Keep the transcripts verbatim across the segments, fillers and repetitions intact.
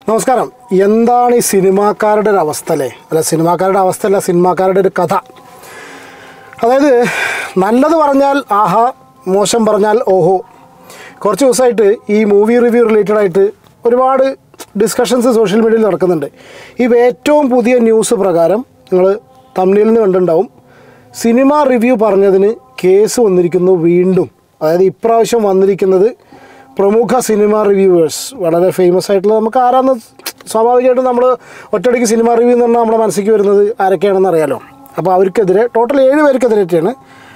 നമസ്കാരം. എന്താണ് ഈ സിനിമാക്കാരുടെ ഒരു അവസ്ഥ അല്ലേ? അല്ല, സിനിമാക്കാരുടെ അവസ്ഥയല്ല, സിനിമാക്കാരുടെ ഒരു കഥ. അതായത് നല്ലത് പറഞ്ഞാൽ ആഹാ, മോശം പറഞ്ഞാൽ ഓഹോ. കുറച്ച് ദിവസമായിട്ട് ഈ മൂവി റിവ്യൂ റിലേറ്റഡ് ആയിട്ട് ഒരുപാട് ഡിസ്കഷൻസ് സോഷ്യൽ മീഡിയയിൽ നടക്കുന്നുണ്ട്. ഈ ഏറ്റവും പുതിയ ന്യൂസ് പ്രകാരം നിങ്ങൾ തമിഴിൽ നിന്ന് കണ്ടിട്ടുണ്ടാവും, സിനിമ റിവ്യൂ പറഞ്ഞതിന് കേസ് വന്നിരിക്കുന്നു വീണ്ടും. അതായത് ഇപ്രാവശ്യം വന്നിരിക്കുന്നത് പ്രമുഖ സിനിമ റിവ്യൂവേഴ്സ്, വളരെ ഫേമസ് ആയിട്ടുള്ള, നമുക്ക് ആരാന്ന് സ്വാഭാവികമായിട്ടും നമ്മൾ ഒറ്റയടിക്ക് സിനിമ റിവ്യൂ എന്ന് പറഞ്ഞാൽ നമ്മുടെ മനസ്സിലേക്ക് വരുന്നത് ആരൊക്കെയാണെന്ന് അറിയാലോ. അപ്പോൾ അവർക്കെതിരെ ടോട്ടൽ ഏഴ് പേർക്കെതിരെയാണ്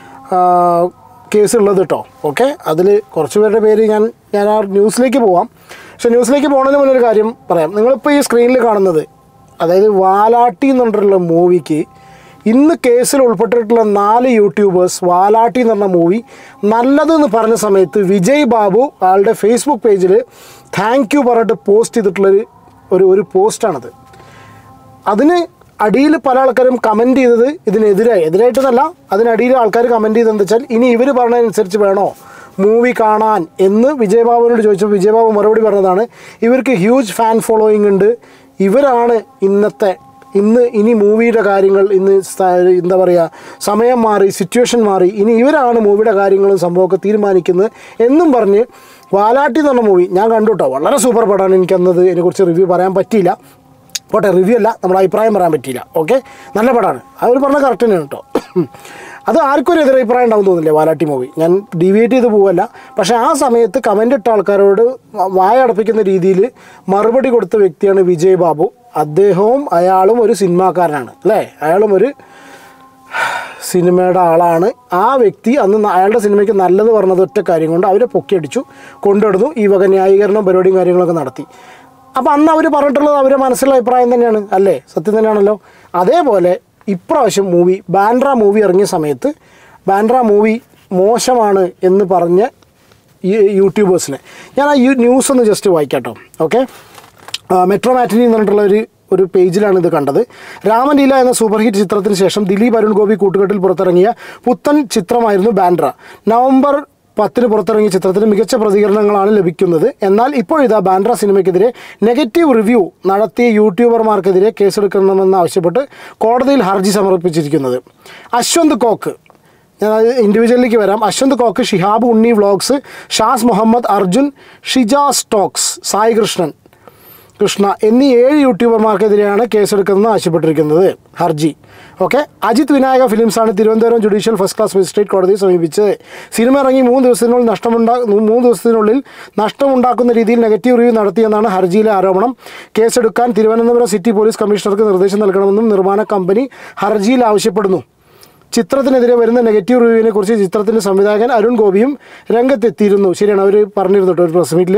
കേസുള്ളത് കേട്ടോ. ഓക്കെ, അതിൽ കുറച്ച് പേരുടെ പേര് ഞാൻ ഞാൻ ആ ന്യൂസിലേക്ക് പോവാം. പക്ഷേ ന്യൂസിലേക്ക് പോകുന്നതിന് മുന്നേ ഒരു കാര്യം പറയാം. നിങ്ങളിപ്പോൾ ഈ സ്ക്രീനിൽ കാണുന്നത്, അതായത് വാലാട്ടി എന്ന് പറഞ്ഞിട്ടുള്ള മൂവിക്ക് ഇന്ന് കേസിൽ ഉൾപ്പെട്ടിട്ടുള്ള നാല് യൂട്യൂബേഴ്സ് വാലാട്ടി എന്ന് പറഞ്ഞ മൂവി നല്ലതെന്ന് പറഞ്ഞ സമയത്ത് വിജയ് ബാബു ആളുടെ ഫേസ്ബുക്ക് പേജിൽ താങ്ക് യു പറഞ്ഞിട്ട് പോസ്റ്റ് ചെയ്തിട്ടുള്ളൊരു ഒരു ഒരു പോസ്റ്റാണത്. അതിന് അടിയിൽ പല ആൾക്കാരും കമൻറ്റ് ചെയ്തത് ഇതിനെതിരായി എതിരായിട്ടെന്നല്ല, അതിനടിയിൽ ആൾക്കാർ കമൻറ്റ് ചെയ്തതെന്ന് വെച്ചാൽ ഇനി ഇവർ പറഞ്ഞതനുസരിച്ച് വേണോ മൂവി കാണാൻ എന്ന് വിജയ് ബാബുവിനോട് ചോദിച്ചപ്പോൾ വിജയ് ബാബു മറുപടി പറഞ്ഞതാണ്, ഇവർക്ക് ഹ്യൂജ് ഫാൻ ഫോളോയിങ് ഉണ്ട്, ഇവരാണ് ഇന്നത്തെ ഇന്ന് ഇനി മൂവിയുടെ കാര്യങ്ങൾ ഇന്ന് എന്താ പറയുക, സമയം മാറി, സിറ്റുവേഷൻ മാറി, ഇനി ഇവരാണ് മൂവിയുടെ കാര്യങ്ങളും സംഭവമൊക്കെ തീരുമാനിക്കുന്നത് എന്നും പറഞ്ഞ് വാലാട്ടി എന്ന് പറഞ്ഞ മൂവി ഞാൻ കണ്ടു കേട്ടോ. വളരെ സൂപ്പർ പടമാണ്. എനിക്കന്നത് അതിനെക്കുറിച്ച് റിവ്യൂ പറയാൻ പറ്റിയില്ല. പോട്ടെ, റിവ്യൂ അല്ല, നമ്മുടെ അഭിപ്രായം പറയാൻ പറ്റിയില്ല. ഓക്കെ, നല്ല പടമാണ്, അവർ പറഞ്ഞ കറക്റ്റ് തന്നെയാണ് കേട്ടോ. അത് ആർക്കും ഒരു എതിരഭിപ്രായം ഉണ്ടാവും തോന്നില്ലേ വാലാട്ടി മൂവി. ഞാൻ ഡീവിയേറ്റ് ചെയ്ത് പോവല്ല. പക്ഷേ ആ സമയത്ത് കമൻ്റ് ഇട്ട ആൾക്കാരോട് വായ അടപ്പിക്കുന്ന രീതിയിൽ മറുപടി കൊടുത്ത വ്യക്തിയാണ് വിജയ് ബാബു. അദ്ദേഹവും അയാളും ഒരു സിനിമാക്കാരനാണ് അല്ലേ, അയാളും ഒരു സിനിമയുടെ ആളാണ്. ആ വ്യക്തി അന്ന് അയാളുടെ സിനിമയ്ക്ക് നല്ലത് പറഞ്ഞത് ഒറ്റ കാര്യം കൊണ്ട് അവരെ പൊക്കിയടിച്ചു, കൊണ്ടുവരുന്നു, ഈ വക ന്യായീകരണം പരിപാടിയും കാര്യങ്ങളൊക്കെ നടത്തി. അപ്പോൾ അന്ന് അവർ പറഞ്ഞിട്ടുള്ളത് അവരുടെ മനസ്സിലുള്ള അഭിപ്രായം തന്നെയാണ് അല്ലേ, സത്യം തന്നെയാണല്ലോ. അതേപോലെ ഇപ്രാവശ്യം മൂവി ബാൻഡ്ര മൂവി ഇറങ്ങിയ സമയത്ത് ബാൻഡ്ര മൂവി മോശമാണ് എന്ന് പറഞ്ഞ ഈ യൂട്യൂബേഴ്സിനെ ഞാൻ ആ യൂ ന്യൂസ് ഒന്ന് ജസ്റ്റ് വായിക്കാട്ടോ. ഓക്കെ, മെട്രോ മാറ്റിനി എന്ന് പറഞ്ഞിട്ടുള്ള ഒരു ഒരു പേജിലാണ് ഇത് കണ്ടത്. രാമലീല എന്ന സൂപ്പർ ഹിറ്റ് ചിത്രത്തിന് ശേഷം ദിലീപ് അരുൺ ഗോപി കൂട്ടുകെട്ടിൽ പുറത്തിറങ്ങിയ പുത്തൻ ചിത്രമായിരുന്നു ബാൻഡ്ര. നവംബർ പത്തിന് പുറത്തിറങ്ങിയ ചിത്രത്തിന് മികച്ച പ്രതികരണങ്ങളാണ് ലഭിക്കുന്നത്. എന്നാൽ ഇപ്പോഴിതാ ബാൻഡ്ര സിനിമയ്ക്കെതിരെ നെഗറ്റീവ് റിവ്യൂ നടത്തിയ യൂട്യൂബർമാർക്കെതിരെ കേസെടുക്കണമെന്ന് ആവശ്യപ്പെട്ട് കോടതിയിൽ ഹർജി സമർപ്പിച്ചിരിക്കുന്നത്. അശ്വന്ത് കോക്ക്, ഞാൻ അത് ഇൻഡിവിജ്വലിലേക്ക് വരാം. അശ്വന്ത് കോക്ക്, ഷിഹാബ് ഉണ്ണി വ്ളോഗ്സ്, ഷാസ് മുഹമ്മദ്, അർജുൻ, ഷിജാസ് ടോക്സ്, സായി കൃഷ്ണൻ കൃഷ്ണ എന്നീ ഏഴ് യൂട്യൂബർമാർക്കെതിരെയാണ് കേസെടുക്കുന്നതെന്ന് ആവശ്യപ്പെട്ടിരിക്കുന്നത് ഹർജി. ഓക്കെ, അജിത് വിനായക ഫിലിംസാണ് Thiruvananthapuram judicial first class magistrate കോടതിയെ സമീപിച്ചത്. സിനിമ ഇറങ്ങി മൂന്ന് ദിവസത്തിനുള്ളിൽ നഷ്ടമുണ്ടാ മൂന്ന് ദിവസത്തിനുള്ളിൽ നഷ്ടമുണ്ടാക്കുന്ന രീതിയിൽ നെഗറ്റീവ് റിവ്യൂ നടത്തിയെന്നാണ് ഹർജിയിലെ ആരോപണം. കേസെടുക്കാൻ തിരുവനന്തപുരം സിറ്റി പോലീസ് കമ്മീഷണർക്ക് നിർദ്ദേശം നൽകണമെന്നും നിർമ്മാണ കമ്പനി ഹർജിയിൽ ആവശ്യപ്പെടുന്നു. ചിത്രത്തിനെതിരെ വരുന്ന നെഗറ്റീവ് റിവ്യൂവിനെ കുറിച്ച് ചിത്രത്തിൻ്റെ സംവിധായകൻ അരുൺ ഗോപിയും രംഗത്തെത്തിയിരുന്നു. ശരിയാണ്, അവർ പറഞ്ഞിരുന്നു കേട്ടോ ഒരു പ്രസ് മീറ്റിൽ,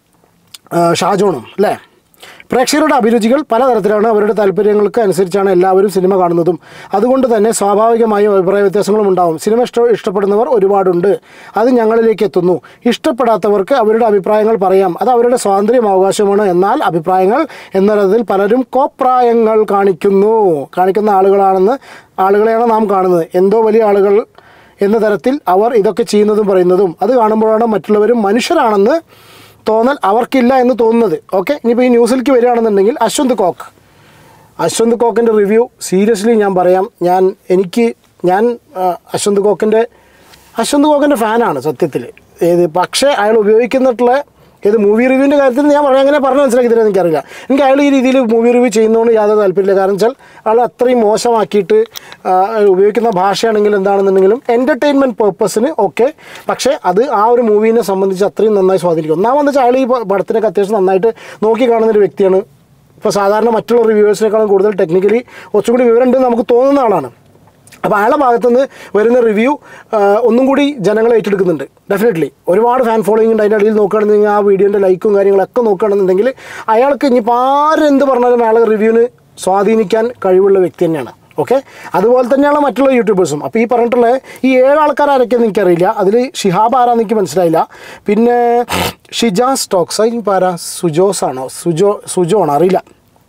ഷാജോണും അല്ലേ. പ്രേക്ഷകരുടെ അഭിരുചികൾ പലതരത്തിലാണ്, അവരുടെ താല്പര്യങ്ങൾക്ക് അനുസരിച്ചാണ് എല്ലാവരും സിനിമ കാണുന്നതും. അതുകൊണ്ട് തന്നെ സ്വാഭാവികമായും അഭിപ്രായ വ്യത്യാസങ്ങളും ഉണ്ടാവും. സിനിമ ഇഷ്ട ഇഷ്ടപ്പെടുന്നവർ ഒരുപാടുണ്ട്, അത് ഞങ്ങളിലേക്ക് എത്തുന്നു. ഇഷ്ടപ്പെടാത്തവർക്ക് അവരുടെ അഭിപ്രായങ്ങൾ പറയാം, അത് അവരുടെ സ്വാതന്ത്ര്യം അവകാശമാണ്. എന്നാൽ അഭിപ്രായങ്ങൾ എന്നതിൽ പലരും കോപ്രായങ്ങൾ കാണിക്കുന്നു കാണിക്കുന്ന ആളുകളാണെന്ന് ആളുകളെയാണ് നാം കാണുന്നത്. എന്തോ വലിയ ആളുകൾ എന്ന തരത്തിൽ അവർ ഇതൊക്കെ ചെയ്യുന്നതും പറയുന്നതും അത് കാണുമ്പോഴാണ് മറ്റുള്ളവരും മനുഷ്യരാണെന്ന് തോന്നൽ അവർക്കില്ല എന്ന് തോന്നുന്നത്. ഓക്കെ, ഇനിയിപ്പോൾ ഈ ന്യൂസിലേക്ക് വരികയാണെന്നുണ്ടെങ്കിൽ അശ്വന്ത് കോക്ക് അശ്വന്ത് കോക്കിൻ്റെ റിവ്യൂ സീരിയസ്ലി ഞാൻ പറയാം. ഞാൻ എനിക്ക് ഞാൻ അശ്വന്ത് കോക്കിൻ്റെ അശ്വന്ത് കോക്കിൻ്റെ ഫാനാണ് സത്യത്തിൽ. ഏത് പക്ഷേ അയാൾ ഉപയോഗിക്കുന്നിട്ടുള്ള ഏത് മൂവി റിവ്യൂവിൻ്റെ കാര്യത്തിൽ ഞാൻ പറയാം, അങ്ങനെ പറഞ്ഞ് മനസ്സിലാക്കി തരാൻ എനിക്കറിയില്ല. എനിക്ക് അയാൾ ഈ രീതിയിൽ മൂവി റിവ്യൂ ചെയ്യുന്നതുകൊണ്ട് യാതൊരു താല്പര്യമില്ല. കാരണം വെച്ചാൽ അയാൾ അത്രയും മോശമാക്കിയിട്ട് ഉപയോഗിക്കുന്ന ഭാഷയാണെങ്കിൽ എന്താണെന്നുണ്ടെങ്കിലും എൻ്റർടൈൻമെൻറ്റ് പേർപ്പസിന് ഓക്കെ, പക്ഷേ അത് ആ ഒരു മൂവീനെ സംബന്ധിച്ച് അത്രയും നന്നായി സ്വാധീനിക്കും. ഒന്നാമെന്ന് വെച്ചാൽ അയാൾ ഈ പടത്തിനൊക്കെ അത്യാവശ്യം നന്നായിട്ട് നോക്കി കാണുന്നൊരു വ്യക്തിയാണ്. ഇപ്പോൾ സാധാരണ മറ്റുള്ള റിവ്യൂവേഴ്സിനേക്കാളും കൂടുതൽ ടെക്നിക്കലി കുറച്ചും കൂടി വിവരമുണ്ടെന്ന് നമുക്ക് തോന്നുന്ന ആളാണ്. അപ്പോൾ അയാളുടെ ഭാഗത്തുനിന്ന് വരുന്ന റിവ്യൂ ഒന്നും കൂടി ജനങ്ങൾ ഏറ്റെടുക്കുന്നുണ്ട്. ഡെഫിനറ്റ്ലി ഒരുപാട് ഫാൻ ഫോളോയിങ് ഉണ്ട്. അതിൻ്റെ അടിയിൽ നോക്കുകയാണെന്നുണ്ടെങ്കിൽ ആ വീഡിയോൻ്റെ ലൈക്കും കാര്യങ്ങളൊക്കെ നോക്കുകയാണെന്നുണ്ടെങ്കിൽ അയാൾക്ക് ഇനിയിപ്പോൾ ആരെന്ത് പറഞ്ഞാലും അയാളെ റിവ്യൂവിന് സ്വാധീനിക്കാൻ കഴിവുള്ള വ്യക്തി തന്നെയാണ്. ഓക്കെ, അതുപോലെ തന്നെയാണ് മറ്റുള്ള യൂട്യൂബേഴ്സും. അപ്പോൾ ഈ പറഞ്ഞിട്ടുള്ള ഈ ഏഴ് ആൾക്കാർ ആരൊക്കെയെന്ന് എനിക്കറിയില്ല. അതിൽ ഷിഹാബ് ആരാന്ന് എനിക്ക് മനസ്സിലായില്ല. പിന്നെ ഷിജാസ് ടോക്സ്, ഇനിയിപ്പോൾ ആരാ, സുജോസ് ആണോ സുജോ സുജോ ആണോ അറിയില്ല.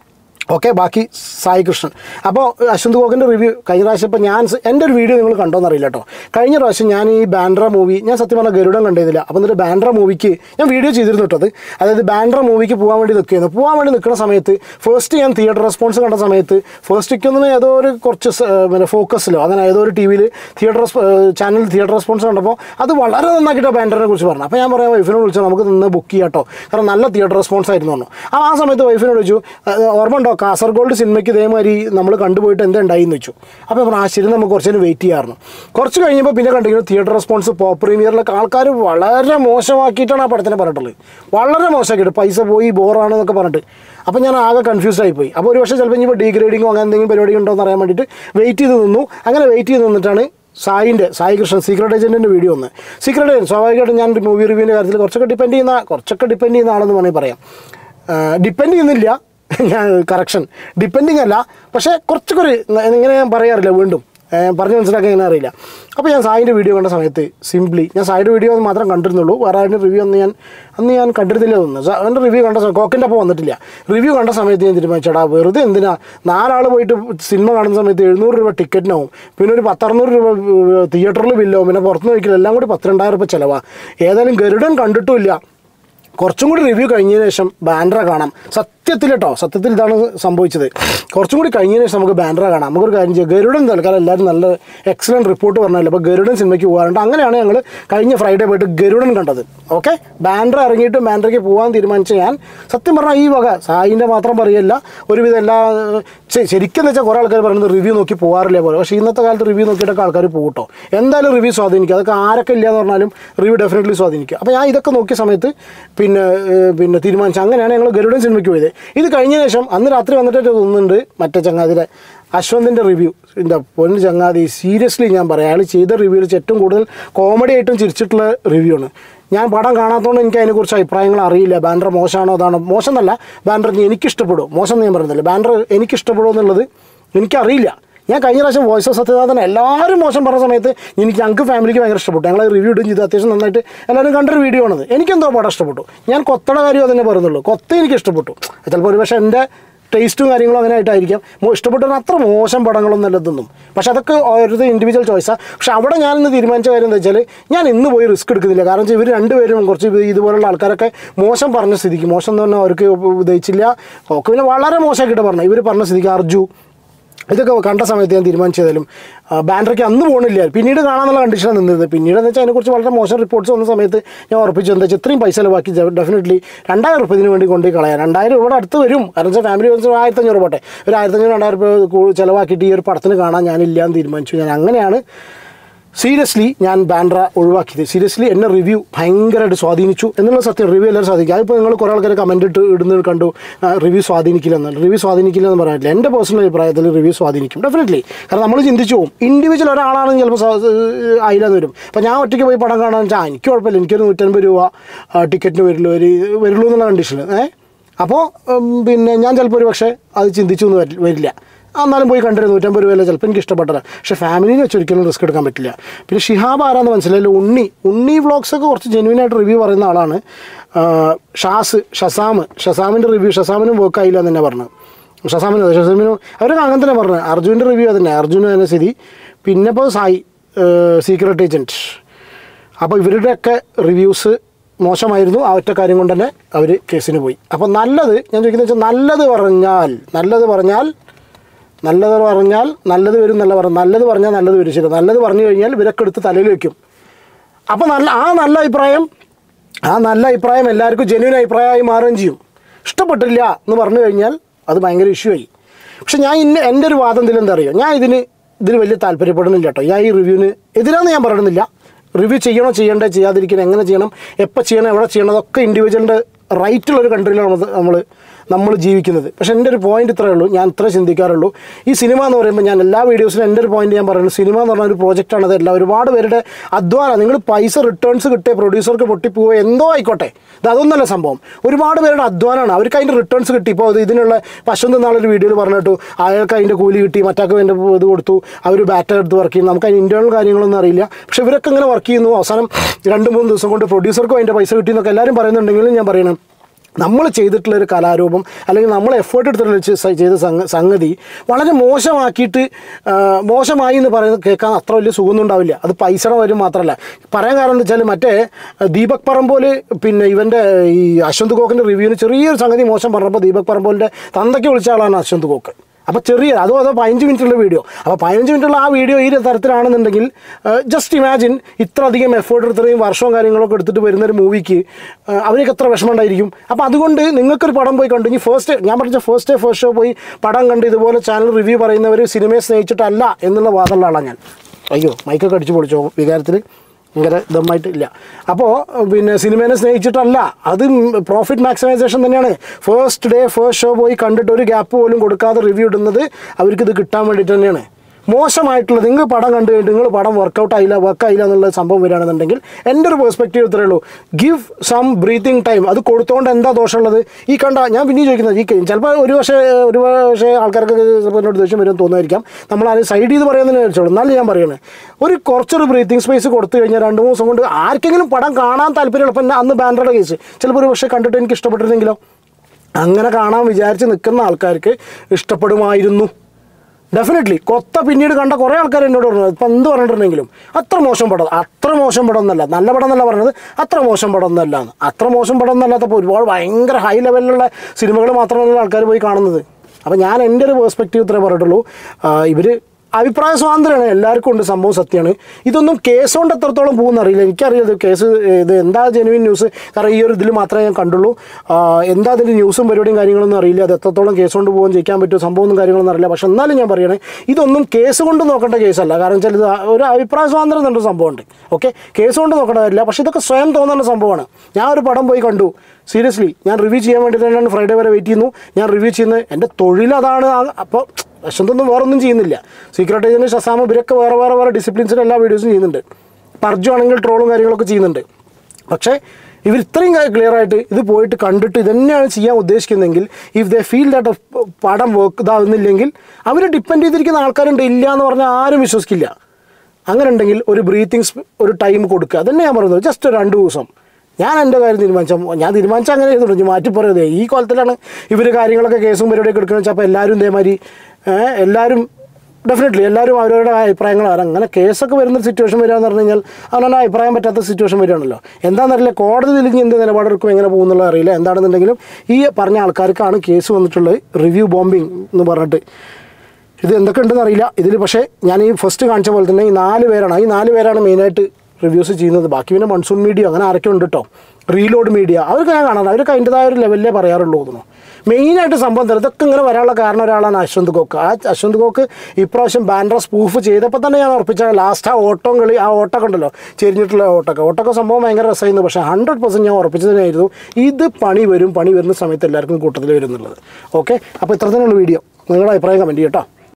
ഓക്കെ, ബാക്കി സായി കൃഷ്ണൻ. അപ്പോൾ അശ്വന്ത് ഗോഖിൻ്റെ റിവ്യൂ കഴിഞ്ഞ പ്രാവശ്യം ഇപ്പോൾ ഞാൻ എൻ്റെ ഒരു വീഡിയോ നിങ്ങൾ കണ്ടോന്നറിയില്ല കേട്ടോ. കഴിഞ്ഞ പ്രാവശ്യം ഞാൻ ഈ ബാൻഡ്ര മൂവി ഞാൻ സത്യം പറഞ്ഞാൽ ഗരുഡൻ കണ്ടിരുന്നില്ല. അപ്പോൾ എന്നിട്ട് ബാൻഡ്ര മൂവിക്ക് ഞാൻ വീഡിയോ ചെയ്തിരുന്നു കേട്ടത്. അതായത് ബാൻഡ്ര മൂവിക്ക് പോകാൻ വേണ്ടി നിൽക്കുകയായിരുന്നു. പോകാൻ വേണ്ടി നിൽക്കുന്ന സമയത്ത് ഫസ്റ്റ് ഞാൻ തിയേറ്റർ റെസ്പോൺസ് കണ്ട സമയത്ത് ഫസ്റ്റിക്കൊന്നും ഏതോ ഒരു കുറച്ച് പിന്നെ ഫോക്കസിലോ അങ്ങനെ ഏതോ ഒരു ടി വിയിൽ തിയേറ്റർ ചാനലിൽ തിയേറ്റർ റെസ്പോൺസ് കണ്ടപ്പോൾ അത് വളരെ നന്നാക്കിയിട്ട് ബാൻഡ്രനെ കുറിച്ച് പറഞ്ഞു. അപ്പോൾ ഞാൻ പറയാം വൈഫിനോട് വിളിച്ചാൽ നമുക്ക് നിന്ന് ബുക്ക് ചെയ്യാം കേട്ടോ, കാരണം നല്ല തിയേറ്റർ റെസ്പോൺസ് ആയിരുന്നു പറഞ്ഞു. അപ്പോൾ ആ സമയത്ത് വൈഫിനോട് ചോദിച്ചു, ഓർമ്മ ഉണ്ടോ കാസർഗോഡ് സിനിമയ്ക്ക് ഇതേമാതിരി നമ്മൾ കണ്ടുപോയിട്ട് എന്താ ഉണ്ടായിന്ന് വെച്ചു. അപ്പോൾ പറഞ്ഞു ആ ശരി നമുക്ക് കുറച്ച് നേരം വെയിറ്റ് ചെയ്യാറുണ്ട്. കുറച്ച് കഴിഞ്ഞപ്പോൾ പിന്നെ കണ്ടിരിക്കുന്നു തിയേറ്റർ റെസ്പോൺസ് പോപ്പ് പ്രീമിയറിലൊക്കെ ആൾക്കാർ വളരെ മോശമാക്കിയിട്ടാണ് ആ പടത്തിനെ പറഞ്ഞിട്ടുള്ളത്. വളരെ മോശമാക്കിയിട്ട് പൈസ പോയി ബോറാണെന്നൊക്കെ പറഞ്ഞിട്ട്. അപ്പോൾ ഞാൻ ആകെ കൺഫ്യൂസ്ഡ് ആയിപ്പോയി. അപ്പോൾ ഒരു പക്ഷേ ചിലപ്പോൾ ഇനിയിപ്പോൾ ഡീഗ്രേഡിങ്ങോ അങ്ങനെ എന്തെങ്കിലും പരിപാടി ഉണ്ടോ എന്ന് അറിയാൻ വേണ്ടിയിട്ട് വെയിറ്റ് ചെയ്ത് നിന്നു. അങ്ങനെ വെയിറ്റ് ചെയ്ത് നിന്നിട്ടാണ് സായിൻ്റെ സായി കൃഷ്ണൻ സീക്രട്ട് ഏജൻറ്റിൻ്റെ വീഡിയോ ഒന്ന്. സീക്രട്ട് ഏജൻറ്റ് സ്വാഭാവികമായിട്ടും ഞാൻ മൂവി റിവ്യൂവിൻ്റെ കാര്യത്തിൽ കുറച്ചൊക്കെ ഡിപ്പെൻഡ് ചെയ്യുന്ന കുറച്ചൊക്കെ ഡിപ്പെൻഡ് ചെയ്യുന്ന ആളെന്ന് വേണമെങ്കിൽ പറയാം. ഡിപ്പെൻഡ് ചെയ്യുന്നില്ല, ഞാൻ കറക്ഷൻ ഡിപ്പെൻഡിങ് അല്ല, പക്ഷേ കുറച്ചൊക്കെ ഇങ്ങനെ ഞാൻ പറയാറില്ല, വീണ്ടും പറഞ്ഞ് മനസ്സിലാക്കാൻ എങ്ങനെ അറിയില്ല. അപ്പോൾ ഞാൻ സായിൻ്റെ വീഡിയോ കണ്ട സമയത്ത് സിംപ്ലി ഞാൻ സായിൻ്റെ വീഡിയോ മാത്രം കണ്ടിരുന്നുള്ളൂ, വേറെ അതിൻ്റെ റിവ്യൂ ഒന്നും ഞാൻ അന്ന് ഞാൻ കണ്ടിരുന്നില്ല. തോന്നുന്നു അവൻ്റെ റിവ്യൂ കണ്ട സമയം കോക്കിൻ്റെ അപ്പോൾ വന്നിട്ടില്ല. റിവ്യൂ കണ്ട സമയത്ത് ഞാൻ തീരുമാനിച്ചടാ വെറുതെ എന്തിനാ നാലാൾ പോയിട്ട് സിനിമ കാണുന്ന സമയത്ത് എഴുന്നൂറ് രൂപ ടിക്കറ്റിനാവും, പിന്നെ ഒരു പത്തറുന്നൂറ് രൂപ തിയേറ്ററിൽ ബില്ലാവും, പിന്നെ പുറത്ത് നോക്കില്ല എല്ലാം കൂടി പത്തിരണ്ടായിരം രൂപ ചിലവാണ്. ഏതായാലും ഗരുഡൻ കണ്ടിട്ടുമില്ല. കുറച്ചും കൂടി റിവ്യൂ കഴിഞ്ഞതിന് ശേഷം ബാൻഡ്ര കാണാം. സത്യത്തിൽ കേട്ടോ, സത്യത്തിൽ ഇതാണ് സംഭവിച്ചത്. കുറച്ചും കൂടി കഴിഞ്ഞതിന് ശേഷം നമുക്ക് ബാൻഡ്ര കാണാം. നമുക്കൊരു കാര്യം ചെയ്യാം, ഗരുഡൻ തൽക്കാലം എല്ലാവരും നല്ല എക്സലൻറ്റ് റിപ്പോർട്ട് പറഞ്ഞല്ലോ. അപ്പോൾ ഗരുഡൻ സിനിമയ്ക്ക് പോകാറുണ്ട്. അങ്ങനെയാണ് ഞങ്ങൾ കഴിഞ്ഞ ഫ്രൈഡേ പോയിട്ട് ഗരുഡൻ കണ്ടത്. ഓക്കെ, ബാൻഡ്ര ഇറങ്ങിയിട്ട് ബാൻഡ്രയ്ക്ക് പോകാൻ തീരുമാനിച്ച ഞാൻ സത്യം പറഞ്ഞാൽ ഈ വക സായിൻ്റെ മാത്രം പറയല്ല, ഒരുവിധം എല്ലാ ശരിക്കും എന്ന് വെച്ചാൽ കുറേ ആൾക്കാർ പറയുന്നത് റിവ്യൂ നോക്കി പോകാറില്ല പോലെ. പക്ഷേ ഇന്നത്തെ കാലത്ത് റിവ്യൂ നോക്കിയിട്ടൊക്കെ ആൾക്കാർ പോകട്ടോ. എന്തായാലും റിവ്യൂ സ്വാധീനിക്കുക, അതൊക്കെ ആരൊക്കെ ഇല്ല എന്ന് പറഞ്ഞാലും റിവ്യൂ ഡെഫിനറ്റ്ലി സ്വാധീനിക്കുക. അപ്പോൾ ഞാൻ ഇതൊക്കെ നോക്കിയ സമയത്ത് പിന്നെ പിന്നെ തീരുമാനിച്ചു. അങ്ങനെയാണ് ഞങ്ങൾ ഗരുഡൻ സിനിമയ്ക്ക് പോയത്. ഇത് കഴിഞ്ഞ ശേഷം അന്ന് രാത്രി വന്നിട്ട് തോന്നുന്നുണ്ട് മറ്റേ ചങ്ങാതിരെ അശ്വന്തിൻ്റെ റിവ്യൂ. എൻ്റെ പൊന്ന് ചങ്ങാതി സീരിയസ്ലി ഞാൻ പറയാം, അയാൾ ചെയ്ത റിവ്യൂവിൽ ഏറ്റവും കൂടുതൽ കോമഡി ആയിട്ടും ചിരിച്ചിട്ടുള്ള റിവ്യൂ ആണ്. ഞാൻ പടം കാണാത്തതുകൊണ്ട് എനിക്ക് അതിനെക്കുറിച്ച് അഭിപ്രായങ്ങൾ അറിയില്ല. ബാൻഡ്ര മോശമാണോ അതാണോ, മോശം എന്നല്ല, ബാൻഡ്ര എനിക്കിഷ്ടപ്പെടും, മോശം എന്ന് ഞാൻ പറയുന്നില്ല, ബാൻഡ്ര എനിക്കിഷ്ടപ്പെടുമോ എന്നുള്ളത് എനിക്കറിയില്ല. ഞാൻ കഴിഞ്ഞ പ്രാവശ്യം വോയിസ് ഓഫ് സത്യനാഥൻ എല്ലാവരും മോശം പറഞ്ഞ സമയത്ത് എനിക്ക് ഞങ്ങൾക്ക് ഫാമിലിക്ക് ഭയങ്കര ഇഷ്ടപ്പെട്ടു. ഞങ്ങൾ റിവ്യൂ ഇടും ചെയ്ത് അത്യാവശ്യം നന്നായിട്ട് എല്ലാവരും കണ്ടൊരു വീഡിയോ ആണത്. എനിക്കെന്തോ പടം ഇഷ്ടപ്പെട്ടു. ഞാൻ കൊത്തയുടെ കാര്യം അതന്നെ പറയുന്നുള്ളൂ, കൊത്ത എനിക്ക് ഇഷ്ടപ്പെട്ടു. ചിലപ്പോൾ ഒരു പക്ഷേ എൻ്റെ ടേസ്റ്റും കാര്യങ്ങളും അങ്ങനെ ആയിട്ടായിരിക്കാം ഇഷ്ടപ്പെട്ടതിന് അത്ര മോശം പടങ്ങളൊന്നും അല്ലതൊന്നും. പക്ഷെ അതൊക്കെ ഓരോ ഇൻഡിവിജ്വൽ ചോയ്സാണ്. പക്ഷെ അവിടെ ഞാൻ ഇന്ന് തീരുമാനിച്ച കാര്യം എന്താ വെച്ചാൽ ഞാൻ ഇന്ന് പോയി റിസ്ക് എടുക്കുന്നില്ല. കാരണം വെച്ചാൽ ഇവർ രണ്ടുപേരും കുറച്ച് ഇതുപോലുള്ള ആൾക്കാരൊക്കെ മോശം പറഞ്ഞ സ്ഥിതിക്ക്, മോശം എന്ന് പറഞ്ഞാൽ അവർക്ക് ഉദ്ദേശിച്ചില്ല, ഒക്കെ പിന്നെ വളരെ മോശമാക്കിയിട്ട് പറഞ്ഞു. ഇവർ പറഞ്ഞ സ്ഥിതിക്ക് അർജു ഇതൊക്കെ കണ്ട സമയത്ത് ഞാൻ തീരുമാനിച്ചതായാലും ബാൻഡ്രയ്ക്ക് അന്ന് പോകണില്ല, പിന്നീട് കാണാമെന്നുള്ള കണ്ടീഷനാണ് നിന്നത്. പിന്നീട് എന്ന് വെച്ചാൽ അതിനെക്കുറിച്ച് വളരെ മോശം റിപ്പോർട്ട്സ് വന്ന സമയത്ത് ഞാൻ ഉറപ്പിച്ചു എന്താ വെച്ചാൽ ഇത്രയും പൈസ ചിലവാക്കി ഡെഫിനറ്റ്ലി രണ്ടായിരം റുപ്യ ഇതിന് വേണ്ടി കൊണ്ടുപോയി കളയാം. രണ്ടായിരം ഇവിടെ അടുത്ത് വരും, കാരണം വെച്ചാൽ ഫാമിലി വെച്ച് ആയിരത്തഞ്ഞൂറ് പോട്ടെ, ഒരു ആയിരത്തഞ്ഞൂറ് രണ്ടായിരം രൂപ ചിലവാക്കിയിട്ട് ഈ ഒരു പടത്തിന് കാണാൻ ഞാനില്ല എന്ന് തീരുമാനിച്ചു. ഞാൻ അങ്ങനെയാണ് സീരിയസ്ലി ഞാൻ ബാൻഡ്ര ഒഴിവാക്കിയത്. സീരിയസ്ലി എന്നെ റിവ്യൂ ഭയങ്കരമായിട്ട് സ്വാധീനിച്ചു എന്നുള്ള സത്യം. റിവ്യൂ എല്ലാവരും സ്വാധീനിക്കും. അതിപ്പോൾ നിങ്ങൾ കുറേ ആൾക്കാർ കമൻറ്റ് ഇട്ട് ഇടുന്നത് കണ്ടു റിവ്യൂ സ്വാധീനിക്കില്ല എന്നല്ല. റിവ്യൂ സ്വാധീനിക്കില്ല എന്ന് പറയാനില്ല. എൻ്റെ പേഴ്സണൽ അഭിപ്രായത്തിൽ റിവ്യൂ സ്വാധീനിക്കും ഡെഫിനറ്റ്ലി. കാരണം നമ്മൾ ചിന്തിച്ചു പോകും, ഇൻഡിവിജ്വൽ ഒരാളാണെങ്കിൽ ചിലപ്പോൾ ആയില്ലെന്ന് വരും. അപ്പോൾ ഞാൻ ഒറ്റയ്ക്ക് പോയി പടം കാണാൻ വെച്ചാൽ എനിക്ക് കുഴപ്പമില്ല, എനിക്കൊരു നൂറ്റൻപത് രൂപ ടിക്കറ്റിന് വരുള്ളൂ ഒരു വരുള്ളൂ എന്നുള്ള കണ്ടീഷനിൽ ഏഹ് അപ്പോൾ പിന്നെ ഞാൻ ചിലപ്പോൾ ഒരു പക്ഷേ അത് ചിന്തിച്ചു എന്ന് വരില്ല. എന്നാലും പോയി കണ്ടിരുന്നു നൂറ്റമ്പത് രൂപയല്ല ചിലപ്പോൾ എനിക്ക് ഇഷ്ടപ്പെട്ടത്. പക്ഷേ ഫാമിലിനെ വെച്ച് ഒരിക്കലും റിസ്ക് എടുക്കാൻ പറ്റില്ല. പിന്നെ ഷിഹാബ് ആരാന്ന് മനസ്സിലായില്ല. ഉണ്ണി ഉണ്ണി വ്ളോഗ്സൊക്കെ കുറച്ച് ജെന്യൂനായിട്ട് റിവ്യൂ പറയുന്ന ആളാണ്. ഷാസ് ഷസാം ഷസാമിൻ്റെ റിവ്യൂ ഷസാമിനും വർക്ക് ആയില്ല എന്ന് തന്നെ പറഞ്ഞു. ഷസാമിനും ഷസാമിനും അവരൊക്കെ അങ്ങനെ തന്നെ പറഞ്ഞു. അർജുൻ്റെ റിവ്യൂ അതന്നെ, അർജുന് തന്നെ സ്ഥിതി. പിന്നെ ഇപ്പോൾ സായി സീക്രട്ട് ഏജൻറ്റ്. അപ്പോൾ ഇവരുടെയൊക്കെ റിവ്യൂസ് മോശമായിരുന്നു. ആ ഒറ്റ കാര്യം കൊണ്ട് തന്നെ അവർ കേസിന് പോയി. അപ്പോൾ നല്ലത് ഞാൻ ചോദിക്കുന്നത് വെച്ചാൽ നല്ലത് പറഞ്ഞാൽ നല്ലത് പറഞ്ഞാൽ നല്ലത് പറഞ്ഞാൽ നല്ലത് വരും എന്നല്ല പറഞ്ഞു. നല്ലത് പറഞ്ഞാൽ നല്ലത് വരും. ശരി, നല്ലത് പറഞ്ഞു കഴിഞ്ഞാൽ ഇവരൊക്കെ എടുത്ത് തലയിൽ വയ്ക്കും. അപ്പോൾ നല്ല ആ നല്ല അഭിപ്രായം ആ നല്ല അഭിപ്രായം എല്ലാവർക്കും ജെന്യൂൻ അഭിപ്രായമായി മാറുകയും ചെയ്യും. ഇഷ്ടപ്പെട്ടില്ല എന്ന് പറഞ്ഞു കഴിഞ്ഞാൽ അത് ഭയങ്കര ഇഷ്യൂ ആയി. പക്ഷെ ഞാൻ ഇന്ന് എൻ്റെ ഒരു വാദം ഇതിൽ എന്താ അറിയോ, ഞാൻ ഇതിന് ഇതിന് വലിയ താല്പര്യപ്പെടുന്നില്ല കേട്ടോ. ഞാൻ ഈ റിവ്യൂവിന് എതിരാന്ന് ഞാൻ പറയുന്നില്ല. റിവ്യൂ ചെയ്യണോ ചെയ്യണ്ടേ, ചെയ്യാതിരിക്കണം, എങ്ങനെ ചെയ്യണം, എപ്പോൾ ചെയ്യണം, എവിടെ ചെയ്യണം, അതൊക്കെ ഇൻഡിവിജ്വലിൻ്റെ റൈറ്റുള്ളൊരു കൺട്രിയിലാണ് നമ്മൾ നമ്മൾ ജീവിക്കുന്നത്. പക്ഷേ എൻ്റെ ഒരു പോയിന്റ് ഇത്രയേ ഉള്ളൂ, ഞാൻ ഇത്ര ചിന്തിക്കാറുള്ളൂ. ഈ സിനിമ എന്ന് പറയുമ്പോൾ ഞാൻ എല്ലാ വീഡിയോസിലും എൻ്റെ ഒരു പോയിന്റ് ഞാൻ പറയുന്നത്, സിനിമ എന്ന് പറഞ്ഞ ഒരു പ്രോജക്റ്റാണ്. അതല്ല ഒരുപാട് പേരുടെ അധ്വാനം. നിങ്ങൾ പൈസ റിട്ടേൺസ് കിട്ടിയ പ്രൊഡ്യൂസർക്ക് പൊട്ടിപ്പോവുക എന്തോ ആയിക്കോട്ടെ, ഇത് അതൊന്നല്ല സംഭവം. ഒരുപാട് പേരുടെ അധ്വാനമാണ്, അവർക്ക് അതിൻ്റെ റിട്ടേൺസ് കിട്ടി. ഇപ്പോൾ അത് ഇതിനുള്ള പശുന്ത് നാളൊരു വീഡിയോയിൽ പറഞ്ഞിട്ടു അയാൾക്ക് അതിൻ്റെ കൂലി കിട്ടി, മറ്റാൾക്ക് അതിൻ്റെ ഇത് കൊടുത്തു, അവർ ബാറ്റർ എടുത്ത് വർക്ക് ചെയ്യുന്നു. നമുക്ക് അതിന് ഇൻറ്റേർണൽ കാര്യങ്ങളൊന്നും അറിയില്ല. പക്ഷേ ഇവരൊക്കെ ഇങ്ങനെ വർക്ക് ചെയ്യുന്നു. അവസാനം രണ്ട് മൂന്ന് ദിവസം കൊണ്ട് പ്രൊഡ്യൂസർക്കും അതിൻ്റെ പൈസ കിട്ടി എന്നൊക്കെ എല്ലാവരും പറയുന്നുണ്ടെങ്കിലും ഞാൻ പറയണം നമ്മൾ ചെയ്തിട്ടുള്ളൊരു കലാരൂപം അല്ലെങ്കിൽ നമ്മൾ എഫേർട്ട് എടുത്തിട്ടുള്ള ചെയ്ത സംഗതി വളരെ മോശമാക്കിയിട്ട് മോശമായി എന്ന് പറയുന്നത് കേൾക്കാൻ അത്ര വലിയ സുഖമൊന്നും ഉണ്ടാവില്ല. അത് പൈസയുടെ വരും മാത്രമല്ല. പറയാൻ കാരണം എന്താ വെച്ചാൽ മറ്റേ ദീപക് പറമ്പോല് പിന്നെ ഇവൻ്റെ ഈ അശ്വന്ത് ഗോക്കിൻ്റെ റിവ്യൂവിന് ചെറിയൊരു സംഗതി മോശം പറഞ്ഞപ്പോൾ ദീപക് പറമ്പോലിൻ്റെ തന്തയ്ക്ക് വിളിച്ച ആളാണ് അശ്വന്ത് ഗോക്ക്. അപ്പോൾ ചെറിയ അതോ അതോ പതിനഞ്ച് മിനിറ്റുള്ള വീഡിയോ. അപ്പോൾ പതിനഞ്ച് മിനിറ്റുള്ള ആ വീഡിയോ ഈ തരത്തിലാണെന്നുണ്ടെങ്കിൽ ജസ്റ്റ് ഇമാജിൻ ഇത്ര അധികം എഫേർട്ട് എടുത്തിട്ടും വർഷവും കാര്യങ്ങളൊക്കെ എടുത്തിട്ട് വരുന്നൊരു മൂവിക്ക് അവർക്ക് എത്ര വിഷമം ഉണ്ടായിരിക്കും. അപ്പോൾ അതുകൊണ്ട് നിങ്ങൾക്കൊരു പടം പോയി കണ്ടു. ഇനി ഫസ്റ്റ് ഞാൻ പറഞ്ഞ ഫസ്റ്റ് ഡേ ഫസ്റ്റ് ഷോ പോയി പടം കണ്ട് ഇതുപോലെ ചാനൽ റിവ്യൂ പറയുന്നവർ സിനിമയെ സ്നേഹിച്ചിട്ടല്ല എന്നുള്ള വാദമുള്ള ആളാണ് ഞാൻ. അയ്യോ മൈക്കൊക്കെ അടിച്ച് പൊളിച്ചോ വികാരത്തിൽ ഭയങ്കര ദമ്മായിട്ടില്ല. അപ്പോൾ പിന്നെ സിനിമേനെ സ്നേഹിച്ചിട്ടല്ല, അത് പ്രോഫിറ്റ് മാക്സിമൈസേഷൻ തന്നെയാണ്. ഫസ്റ്റ് ഡേ ഫസ്റ്റ് ഷോ പോയി കണ്ടിട്ട് ഒരു ഗ്യാപ്പ് പോലും കൊടുക്കാതെ റിവ്യൂ ഇടുന്നത് അവർക്കിത് കിട്ടാൻ വേണ്ടിയിട്ട് തന്നെയാണ്. മോശമായിട്ടുള്ളത് നിങ്ങൾ പടം കണ്ടു കഴിഞ്ഞിട്ട് നിങ്ങൾ പടം വർക്കൗട്ട് ആയില്ല വർക്ക് ആയില്ല എന്നുള്ള സംഭവം വരികയാണെന്നുണ്ടെങ്കിൽ എൻ്റെ ഒരു പെർസ്പെക്റ്റീവ് ഇത്രയേ ഉള്ളൂ. Give some breathing time. അത് കൊടുത്തുകൊണ്ട് എന്താ ദോഷമുള്ളത്? ഈ കണ്ട ഞാൻ പിന്നെ ചോദിക്കുന്നത് ഈ ചിലപ്പോൾ ഒരു പക്ഷേ ഒരു പക്ഷേ ആൾക്കാർക്ക് ചിലപ്പോൾ എന്നോട് ദേഷ്യം വരുമെന്ന് തോന്നുമായിരിക്കാം. നമ്മൾ അത് സൈഡ് ചെയ്ത് പറയാമെന്ന് വെച്ചോളൂ. എന്നാലും ഞാൻ പറയുന്നത് ഒരു കുറച്ചൊരു ബ്രീത്തിങ് സ്പേസ് കൊടുത്തു കഴിഞ്ഞാൽ രണ്ട് മൂന്ന് ദിവസം കൊണ്ട് ആർക്കെങ്കിലും പടം കാണാൻ താല്പര്യമുള്ള ഇപ്പം അന്ന് ബാൻഡ്രയുടെ കേസ് ചിലപ്പോൾ ഒരു പക്ഷേ കണ്ടിട്ട് എനിക്ക് ഇഷ്ടപ്പെട്ടിരുന്നെങ്കിലോ അങ്ങനെ കാണാൻ വിചാരിച്ച് നിൽക്കുന്ന ആൾക്കാർക്ക് ഇഷ്ടപ്പെടുമായിരുന്നു. ഡെഫിനറ്റ്ലി കൊത്ത പിന്നീട് കണ്ട കുറേ ആൾക്കാർ എന്നോട് പറഞ്ഞത് ഇപ്പം എന്ത് പറഞ്ഞിട്ടുണ്ടെങ്കിലും അത്ര മോശം പടം അത്ര മോശം പടം എന്നല്ല, നല്ല പടം എന്നല്ല പറഞ്ഞത്, അത്ര മോശം പടം എന്നല്ല എന്ന്. അത്ര മോശം പടം എന്നല്ലാത്തപ്പോൾ ഒരുപാട് ഭയങ്കര ഹൈ ലെവലിലുള്ള സിനിമകൾ മാത്രമല്ല ആൾക്കാർ പോയി കാണുന്നത്. അപ്പോൾ ഞാൻ എൻ്റെ ഒരു പെർസ്പെക്റ്റീവ് ഇത്രേ പറഞ്ഞിട്ടുള്ളൂ. ഇവർ അഭിപ്രായ സ്വാതന്ത്ര്യമാണ്, എല്ലാവർക്കും ഉണ്ട്, സംഭവം സത്യമാണ്. ഇതൊന്നും കേസ് കൊണ്ട് എത്രത്തോളം പോകുമെന്ന് അറിയില്ല. എനിക്കറിയാം കേസ് ഇത് എന്താ ജെനുവിൻ ന്യൂസ്, കാരണം ഈ ഒരു ഇതിൽ മാത്രമേ ഞാൻ കണ്ടുള്ളൂ. എന്താ അതിൻ്റെ ന്യൂസും പരിപാടിയും കാര്യങ്ങളൊന്നും അറിയില്ല. അത് എത്രത്തോളം കേസ് കൊണ്ട് പോകാൻ ജയിക്കാൻ പറ്റുമോ സംഭവമൊന്നും കാര്യങ്ങളൊന്നും അറിയില്ല. പക്ഷെ എന്നാലും ഞാൻ പറയണേ ഇതൊന്നും കേസ് കൊണ്ട് നോക്കേണ്ട കേസല്ല. കാരണം വെച്ചാൽ ഇത് ഒരു അഭിപ്രായ സ്വാതന്ത്ര്യം എന്നൊരു സംഭവമുണ്ട്. ഓക്കെ, കേസ് കൊണ്ട് നോക്കേണ്ട കാര്യമില്ല. പക്ഷേ ഇതൊക്കെ സ്വയം തോന്നുന്ന സംഭവമാണ്. ഞാൻ ഒരു പടം പോയി കണ്ടു, സീരിയസ്ലി ഞാൻ റിവ്യൂ ചെയ്യാൻ വേണ്ടി തന്നെയാണ് ഫ്രൈഡേ വരെ വെയിറ്റ് ചെയ്യുന്നു. ഞാൻ റിവ്യൂ ചെയ്യുന്നത് എൻ്റെ തൊഴിലതാണ്. അപ്പോൾ അശ്വന്തൊന്നും വേറൊന്നും ചെയ്യുന്നില്ല. സീക്രട്ട് ഏജൻറ്റ് ഷസാമ ഇവരൊക്കെ വേറെ വേറെ വേറെ ഡിസിപ്ലിൻസിൻ്റെ എല്ലാ വീഡിയോസും ചെയ്യുന്നുണ്ട്. പർജു ആണെങ്കിൽ ട്രോളും കാര്യങ്ങളൊക്കെ ചെയ്യുന്നുണ്ട്. പക്ഷേ ഇവർ ഇത്രയും ക്ലിയർ ആയിട്ട് ഇത് പോയിട്ട് കണ്ടിട്ട് ഇതന്നെയാണ് ചെയ്യാൻ ഉദ്ദേശിക്കുന്നതെങ്കിൽ ഇഫ് ദേ ഫീൽ ദാറ്റ് പടം വർക്ക് ഇതാവുന്നില്ലെങ്കിൽ അവർ ഡിപ്പെൻഡ് ചെയ്തിരിക്കുന്ന ആൾക്കാരുണ്ട്. ഇല്ല എന്ന് പറഞ്ഞാൽ ആരും വിശ്വസിക്കില്ല. അങ്ങനെ ഉണ്ടെങ്കിൽ ഒരു ബ്രീത്തിങ് ഒരു ടൈം കൊടുക്കുക. അതന്നെ ഞാൻ പറയുന്നത്. ജസ്റ്റ് രണ്ട് ദിവസം ഞാൻ എൻ്റെ കാര്യം തീരുമാനിച്ചാൽ ഞാൻ തീരുമാനിച്ചാൽ അങ്ങനെ ചെയ്തു മാറ്റി പറയുന്നത്. ഈ കോലത്തിലാണ് ഇവർ കാര്യങ്ങളൊക്കെ കേസും പരിപാടിയൊക്കെ എടുക്കുന്നത് വെച്ചാൽ അപ്പോൾ എല്ലാവരും ഇതേമാതിരി എല്ലാവരും ഡെഫിനറ്റ്ലി എല്ലാവരും അവരവരുടെ അഭിപ്രായങ്ങൾ അങ്ങനെ കേസൊക്കെ വരുന്ന സിറ്റുവേഷൻ വരിക എന്ന് പറഞ്ഞു കഴിഞ്ഞാൽ അവനവൻ്റെ അഭിപ്രായം പറ്റാത്ത സിറ്റുവേഷൻ വരികയാണല്ലോ. എന്താണെന്നറിയില്ല, കോടതി തിരിഞ്ഞ് എന്ത് നിലപാടെടുക്കും എങ്ങനെ പോകുന്നുള്ളത് അറിയില്ല. എന്താണെന്നുണ്ടെങ്കിലും ഈ പറഞ്ഞ ആൾക്കാർക്കാണ് കേസ് വന്നിട്ടുള്ളത്. റിവ്യൂ ബോംബിങ് എന്ന് പറഞ്ഞിട്ട് ഇത് എന്തൊക്കെ ഉണ്ടെന്ന് അറിയില്ല ഇതിൽ. പക്ഷേ ഞാൻ ഈ ഫസ്റ്റ് കാണിച്ച പോലെ തന്നെ ഈ നാല് പേരാണ് ഈ നാല് പേരാണ് മെയിനായിട്ട് റിവ്യൂസ് ചെയ്യുന്നത്. ബാക്കി പിന്നെ മൺസൂൺ മീഡിയ അങ്ങനെ ആരൊക്കെ ഉണ്ട് കേട്ടോ, റീലോഡ് മീഡിയ, അവർക്ക് ഞാൻ കാണാറ്. അവർക്ക് അതിൻ്റെതായ ഒരു ലെവലിലേ പറയാറുള്ളൂ തോന്നുന്നു. മെയിനായിട്ട് സംഭവം തരും ഇതൊക്കെ ഇങ്ങനെ വരാനുള്ള കാരണം ഒരാളാണ് അശ്വന്ത് ഗോക്ക്. ആ അശ്വന്ത് ഗോക്ക് ഇപ്രാവശ്യം ബാൻഡ്ര സ്പൂഫ് ചെയ്തപ്പോൾ തന്നെ ഞാൻ ഉറപ്പിച്ചാൽ ലാസ്റ്റ് ആ ഓട്ടം കളി ആ ഓട്ടൊക്കെ ഉണ്ടല്ലോ, ചെരിഞ്ഞിട്ടുള്ള ഓട്ടൊക്കെ ഓട്ടൊക്കെ സംഭവം ഭയങ്കര രസമായിരുന്നു. പക്ഷേ ഹൺഡ്രഡ് പെർസെൻറ്റ് ഞാൻ ഉറപ്പിച്ചതിനായിരുന്നു ഇത് പണി വരും, പണി വരുന്ന സമയത്ത് എല്ലാവർക്കും കൂട്ടത്തിൽ വരും എന്നുള്ളത്. ഓക്കെ, അപ്പോൾ ഇത്ര തന്നെയുള്ള വീഡിയോ. നിങ്ങളുടെ അഭിപ്രായം കമൻറ്റ് ചെയ്യട്ടോ.